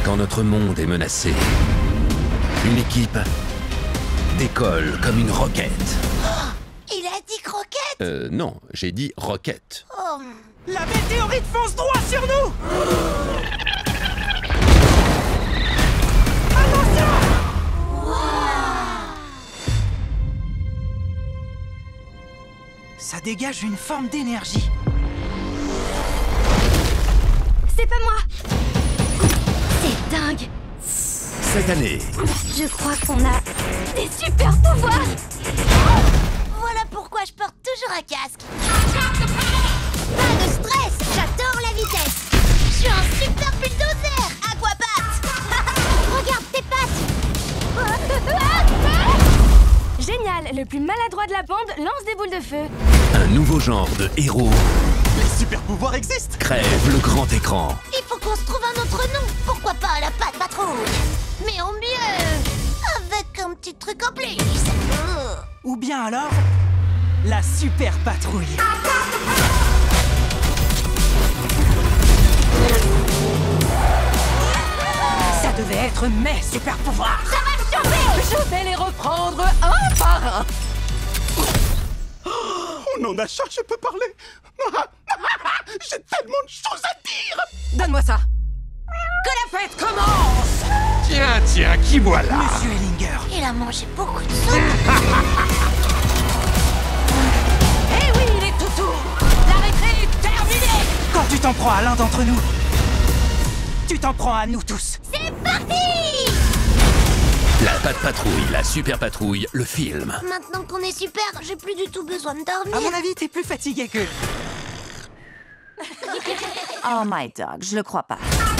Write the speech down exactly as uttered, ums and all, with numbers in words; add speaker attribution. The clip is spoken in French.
Speaker 1: Quand notre monde est menacé, une équipe décolle comme une roquette.
Speaker 2: Oh, il a dit croquette.
Speaker 1: Euh, non, j'ai dit roquette.
Speaker 2: Oh.
Speaker 3: La météorite fonce droit sur nous. Attention!
Speaker 2: Wow.
Speaker 3: Ça dégage une forme d'énergie.
Speaker 4: C'est pas moi. C'est dingue.
Speaker 1: Cette année,
Speaker 4: Je crois qu'on a des super pouvoirs.
Speaker 2: Voilà pourquoi je porte toujours un casque. Pas de stress, j'adore la vitesse. Je suis un super bulldozer, Aquabat. Regarde tes pattes.
Speaker 4: Génial, le plus maladroit de la bande lance des boules de feu.
Speaker 1: un nouveau genre de héros
Speaker 3: Les super pouvoirs existent.
Speaker 1: crève le grand écran.
Speaker 2: Il faut qu'on se trouve un autre nom. Pourquoi pas la patte patrouille? Mais en mieux, avec un petit truc en plus. Oh.
Speaker 3: Ou bien alors, la super patrouille. Ça devait être mes super pouvoirs.
Speaker 2: Ça va me chauffer.
Speaker 3: Je vais les reprendre un par un.
Speaker 5: On en a chat, je peux parler. J'ai tellement de choses à dire.
Speaker 3: Donne-moi ça. Que la fête commence.
Speaker 5: Tiens, tiens, qui voilà?
Speaker 3: Monsieur Ellinger.
Speaker 2: Il a mangé beaucoup de soupe.
Speaker 3: Eh oui, les toutous. La récré est terminée. Quand tu t'en prends à l'un d'entre nous, tu t'en prends à nous tous.
Speaker 2: C'est parti.
Speaker 1: La Patte Patrouille, la Super Patrouille, le film.
Speaker 2: Maintenant qu'on est super, j'ai plus du tout besoin de
Speaker 3: À
Speaker 2: dormir.
Speaker 3: mon avis, t'es plus fatigué que...
Speaker 6: Oh my dog, je le crois pas.